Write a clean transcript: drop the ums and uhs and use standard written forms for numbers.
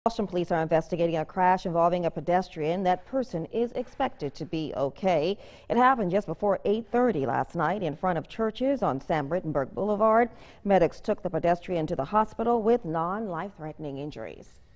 Boston police are investigating a crash involving a pedestrian. That person is expected to be okay. It happened just before 8:30 last night in front of churches on Sam Rittenberg Boulevard. Medics took the pedestrian to the hospital with non-life-threatening injuries.